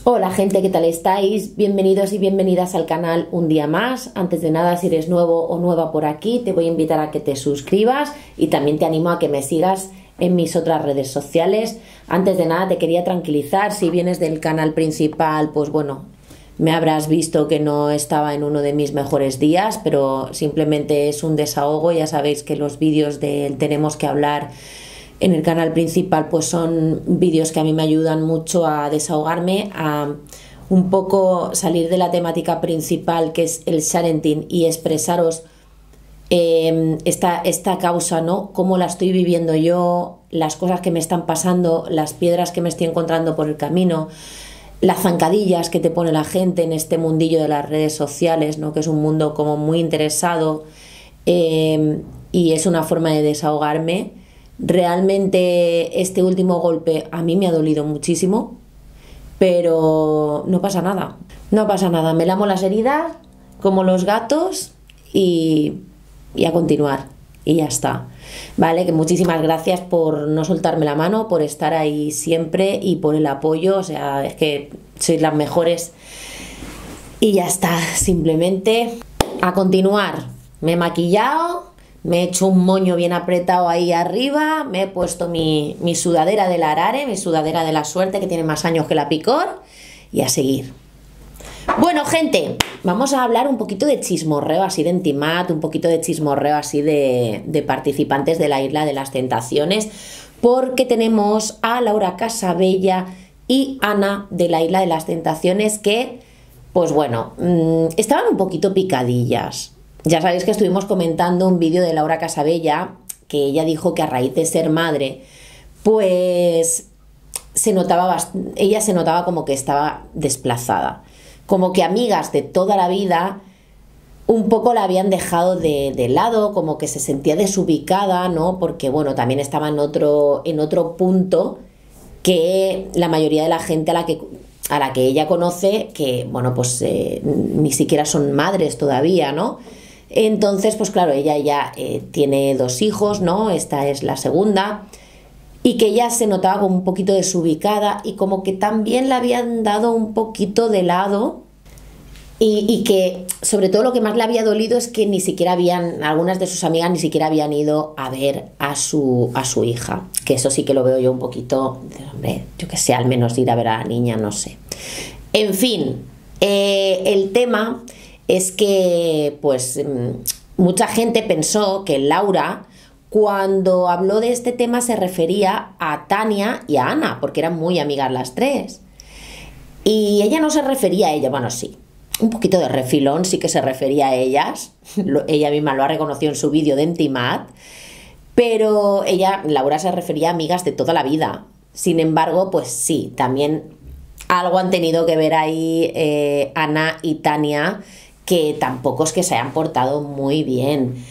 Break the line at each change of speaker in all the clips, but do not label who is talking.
Hola gente, ¿qué tal estáis? Bienvenidos y bienvenidas al canal un día más. Antes de nada, si eres nuevo o nueva por aquí, te voy a invitar a que te suscribas y también te animo a que me sigas en mis otras redes sociales. Antes de nada, te quería tranquilizar, si vienes del canal principal, pues bueno, me habrás visto que no estaba en uno de mis mejores días, pero simplemente es un desahogo. Ya sabéis que los vídeos del Tenemos que hablar en el canal principal pues son vídeos que a mí me ayudan mucho a desahogarme, a un poco salir de la temática principal, que es el sharenting, y expresaros esta causa, ¿no? Cómo la estoy viviendo yo, las cosas que me están pasando, las piedras que me estoy encontrando por el camino, las zancadillas que te pone la gente en este mundillo de las redes sociales, ¿no? Que es un mundo como muy interesado, y es una forma de desahogarme. Realmente este último golpe a mí me ha dolido muchísimo, pero no pasa nada, no pasa nada, me lamo las heridas como los gatos y a continuar y ya está, ¿vale? Que muchísimas gracias por no soltarme la mano, por estar ahí siempre y por el apoyo, o sea, es que sois las mejores y ya está, simplemente a continuar. Me he maquillado, me he hecho un moño bien apretado ahí arriba, me he puesto mi sudadera del arare, mi sudadera de la suerte, que tiene más años que la picor, y a seguir. Bueno, gente, vamos a hablar un poquito de chismorreo así de Intimat, un poquito de chismorreo así de participantes de la Isla de las Tentaciones, porque tenemos a Laura Casabella y Ana de la Isla de las Tentaciones que, pues bueno, estaban un poquito picadillas. Ya sabéis que estuvimos comentando un vídeo de Laura Casabella, que ella dijo que a raíz de ser madre, pues ella se notaba como que estaba desplazada, como que amigas de toda la vida un poco la habían dejado de lado, como que se sentía desubicada, ¿no? Porque bueno, también estaba en otro punto que la mayoría de la gente a la que ella conoce, que bueno, pues ni siquiera son madres todavía, ¿no? Entonces, pues claro, ella ya tiene 2 hijos, ¿no? Esta es la segunda, y que ella se notaba como un poquito desubicada y como que también la habían dado un poquito de lado, y que sobre todo lo que más le había dolido es que ni siquiera algunas de sus amigas ni siquiera habían ido a ver a su hija, que eso sí que lo veo yo un poquito, hombre, yo que sé, al menos ir a ver a la niña, no sé. En fin, el tema es que pues mucha gente pensó que Laura, cuando habló de este tema, se refería a Tania y a Ana, porque eran muy amigas las tres. Y ella no se refería a ella, bueno, sí, un poquito de refilón sí que se refería a ellas, ella misma lo ha reconocido en su vídeo de Intimat, pero Laura se refería a amigas de toda la vida. Sin embargo, pues sí, también algo han tenido que ver ahí Ana y Tania, que tampoco es que se hayan portado muy bien,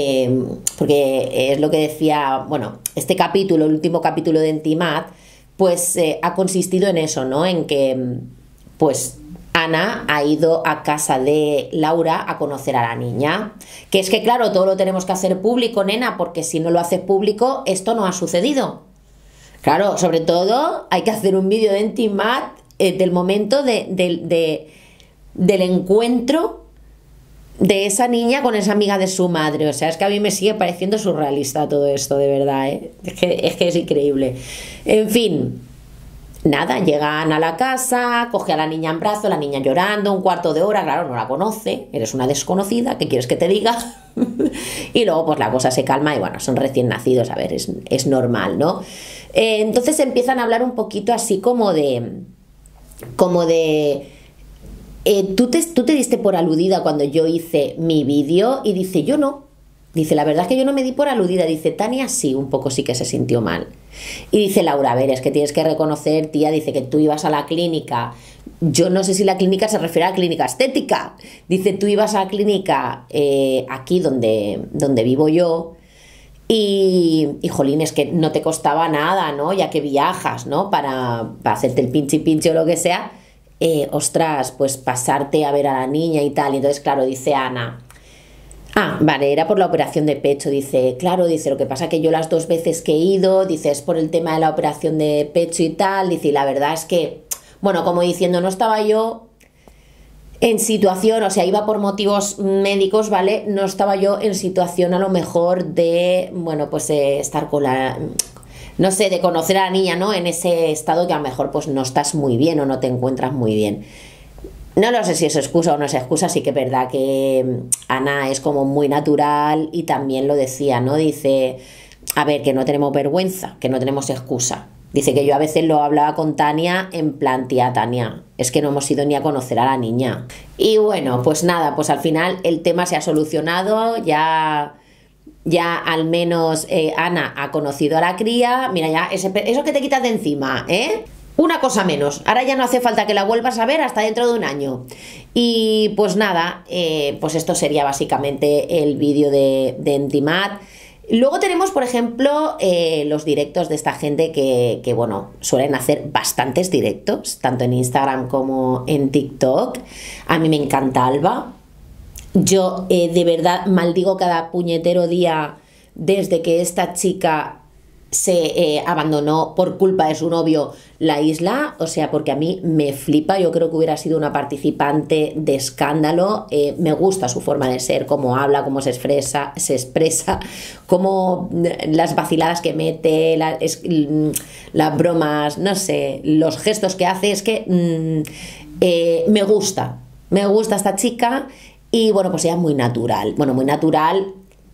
porque es lo que decía, bueno, este capítulo, el último capítulo de Intimat, pues ha consistido en eso, ¿no? En que pues Ana ha ido a casa de Laura a conocer a la niña, que es que claro, todo lo tenemos que hacer público, nena, porque si no lo haces público, esto no ha sucedido. Claro, sobre todo hay que hacer un vídeo de Intimat del momento del encuentro de esa niña con esa amiga de su madre. O sea, es que a mí me sigue pareciendo surrealista todo esto, de verdad, ¿eh? Es que es increíble. En fin, nada, llegan a la casa, coge a la niña en brazos, la niña llorando, 1/4 de hora, claro, no la conoce, eres una desconocida, ¿qué quieres que te diga? Y luego pues la cosa se calma y bueno, son recién nacidos, a ver, es normal, ¿no? Entonces empiezan a hablar un poquito así como de ¿tú te diste por aludida cuando yo hice mi vídeo? Y dice, yo no. Dice, la verdad es que yo no me di por aludida. Dice, Tania sí, un poco sí que se sintió mal. Y dice Laura, a ver, es que tienes que reconocer, tía, dice que tú ibas a la clínica. Yo no sé si la clínica se refiere a la clínica estética. Dice, tú ibas a la clínica aquí donde vivo yo. Y jolín, es que no te costaba nada, ¿no? Ya que viajas, ¿no? Para hacerte el pinche o lo que sea. Ostras, pues pasarte a ver a la niña y tal. Y entonces, claro, dice Ana, vale, era por la operación de pecho. Dice, claro, dice, lo que pasa que yo las 2 veces que he ido, dice, es por el tema de la operación de pecho y tal. Dice, y la verdad es que Bueno, como diciendo, no estaba yo en situación, o sea, iba por motivos médicos, ¿vale? No estaba yo en situación a lo mejor de, bueno, pues estar con la, no sé, de conocer a la niña, ¿no? En ese estado que a lo mejor pues no estás muy bien o no te encuentras muy bien. No lo sé si es excusa o no es excusa, sí que es verdad que Ana es como muy natural y también lo decía, ¿no? Dice, a ver, que no tenemos vergüenza, que no tenemos excusa. Dice que yo a veces lo hablaba con Tania en plan, tía Tania, es que no hemos ido ni a conocer a la niña. Y bueno, pues nada, pues al final el tema se ha solucionado, ya al menos Ana ha conocido a la cría, mira ya, eso que te quitas de encima, ¿eh? Una cosa menos, ahora ya no hace falta que la vuelvas a ver hasta dentro de un año. Y pues nada, pues esto sería básicamente el vídeo de Entimat. Luego tenemos, por ejemplo, los directos de esta gente que, bueno, suelen hacer bastantes directos, tanto en Instagram como en TikTok. A mí me encanta Alba. Yo de verdad maldigo cada puñetero día desde que esta chica se abandonó por culpa de su novio la isla, o sea, porque a mí me flipa, yo creo que hubiera sido una participante de escándalo, me gusta su forma de ser, cómo habla, cómo se expresa, cómo las vaciladas que mete, las bromas, no sé, los gestos que hace, es que me gusta esta chica y bueno, pues ella es muy natural, bueno, muy natural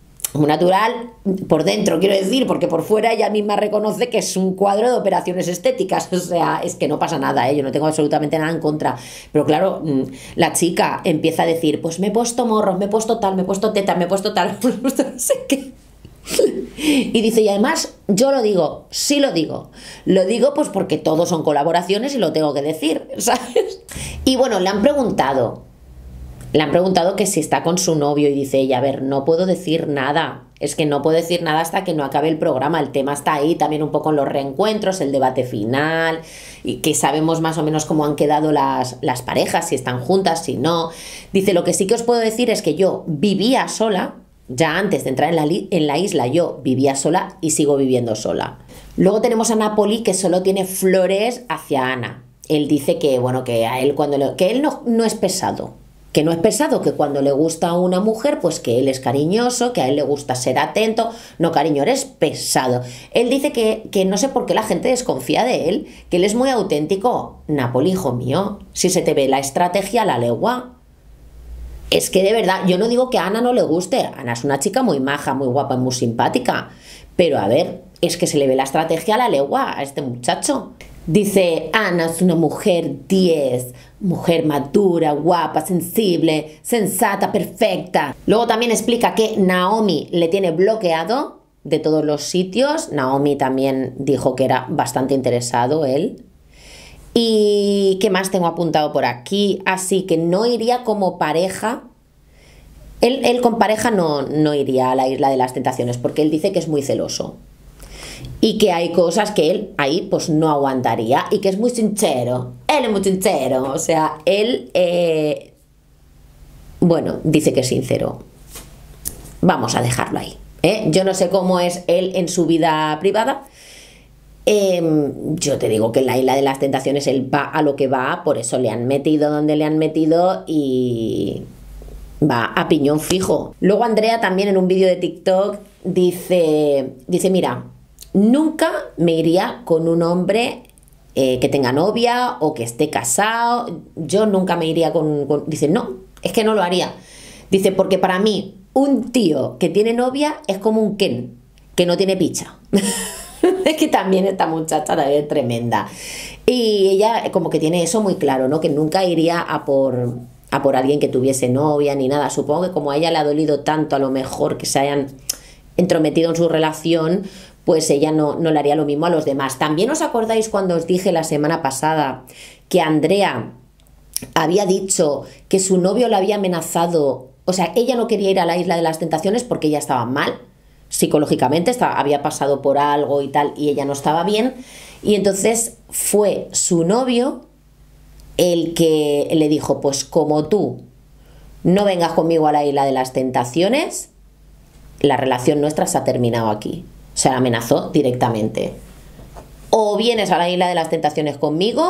por dentro, quiero decir, porque por fuera ella misma reconoce que es un cuadro de operaciones estéticas, o sea, es que no pasa nada, yo no tengo absolutamente nada en contra, pero claro, la chica empieza a decir, pues me he puesto morros, me he puesto tal, me he puesto teta, me he puesto tal, no sé qué. Y dice, y además yo lo digo, sí lo digo pues porque todos son colaboraciones y lo tengo que decir, ¿sabes? Y bueno, le han preguntado que si está con su novio y dice ella, a ver, no puedo decir nada, es que no puedo decir nada hasta que no acabe el programa, el tema está ahí, también un poco en los reencuentros, el debate final, y que sabemos más o menos cómo han quedado las parejas, si están juntas, si no. Dice, lo que sí que os puedo decir es que yo vivía sola, ya antes de entrar en la isla yo vivía sola y sigo viviendo sola. Luego tenemos a Napoli que solo tiene flores hacia Ana. Él dice que, bueno, que a él que él no es pesado. Que no es pesado, que cuando le gusta a una mujer, pues que él es cariñoso, que a él le gusta ser atento. No, cariño, eres pesado. Él dice que no sé por qué la gente desconfía de él, que él es muy auténtico. Napoli, hijo mío, si se te ve la estrategia a la legua. Es que de verdad, yo no digo que a Ana no le guste. Ana es una chica muy maja, muy guapa y muy simpática. Pero a ver, es que se le ve la estrategia a la legua a este muchacho. Dice, Ana es una mujer 10, mujer madura, guapa, sensible, sensata, perfecta. Luego también explica que Naomi le tiene bloqueado de todos los sitios. Naomi también dijo que era bastante interesado él. ¿Y qué más tengo apuntado por aquí? Así que no iría como pareja. Él con pareja no iría a la Isla de las Tentaciones porque él dice que es muy celoso. Y que hay cosas que él ahí pues no aguantaría y que es muy sincero, él es muy sincero, o sea, él bueno, dice que es sincero, vamos a dejarlo ahí, yo no sé cómo es él en su vida privada, yo te digo que en la Isla de las Tentaciones él va a lo que va, por eso le han metido donde le han metido y va a piñón fijo. Luego Andrea también en un vídeo de TikTok dice mira, nunca me iría con un hombre que tenga novia o que esté casado. Yo nunca me iría Dice, no, es que no lo haría. Dice, porque para mí un tío que tiene novia es como un Ken, que no tiene picha. Es que también esta muchacha también es tremenda. Y ella como que tiene eso muy claro, ¿no? Que nunca iría a por alguien que tuviese novia ni nada. Supongo que como a ella le ha dolido tanto a lo mejor que se hayan entrometido en su relación, pues ella no le haría lo mismo a los demás. También os acordáis cuando os dije la semana pasada que Andrea había dicho que su novio la había amenazado, o sea, ella no quería ir a la Isla de las Tentaciones porque ella estaba mal, psicológicamente, había pasado por algo y tal, y ella no estaba bien, y entonces fue su novio el que le dijo, pues como tú no vengas conmigo a la Isla de las Tentaciones, la relación nuestra se ha terminado aquí. O sea, la amenazó directamente. O vienes a la Isla de las Tentaciones conmigo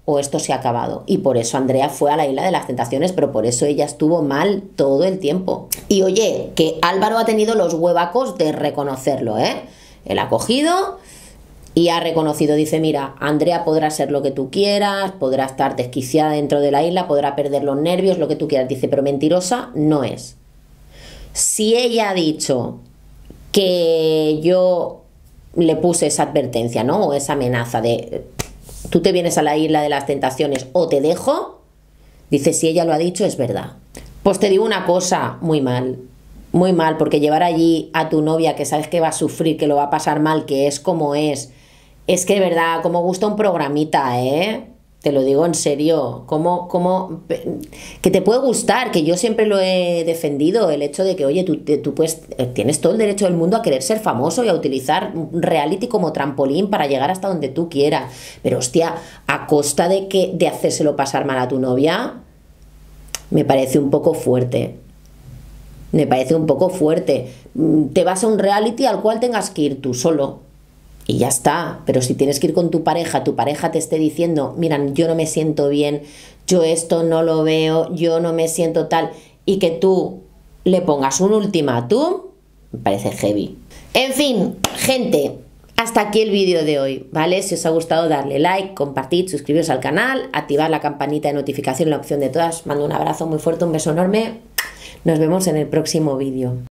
o esto se ha acabado. Y por eso Andrea fue a la Isla de las Tentaciones, pero por eso ella estuvo mal todo el tiempo. Y oye, que Álvaro ha tenido los huevacos de reconocerlo, ¿eh? Él ha cogido y ha reconocido, dice, mira, Andrea podrá ser lo que tú quieras, podrá estar desquiciada dentro de la isla, podrá perder los nervios, lo que tú quieras. Dice, pero mentirosa no es. Si ella ha dicho que yo le puse esa advertencia, ¿no? O esa amenaza de tú te vienes a la Isla de las Tentaciones o te dejo, dice, si ella lo ha dicho es verdad. Pues te digo una cosa, muy mal, porque llevar allí a tu novia que sabes que va a sufrir, que lo va a pasar mal, que es como es que de verdad, como gusta un programita, ¿eh? Te lo digo en serio, que te puede gustar, que yo siempre lo he defendido, el hecho de que, oye, tú puedes, tienes todo el derecho del mundo a querer ser famoso y a utilizar un reality como trampolín para llegar hasta donde tú quieras, pero hostia, a costa de hacérselo pasar mal a tu novia, me parece un poco fuerte. Me parece un poco fuerte. Te vas a un reality al cual tengas que ir tú solo. Y ya está, pero si tienes que ir con tu pareja te esté diciendo, mira, yo no me siento bien, yo esto no lo veo, yo no me siento tal, y que tú le pongas un ultimátum, me parece heavy. En fin, gente, hasta aquí el vídeo de hoy, ¿vale? Si os ha gustado, darle like, compartir, suscribiros al canal, activar la campanita de notificación, la opción de todas. Mando un abrazo muy fuerte, un beso enorme. Nos vemos en el próximo vídeo.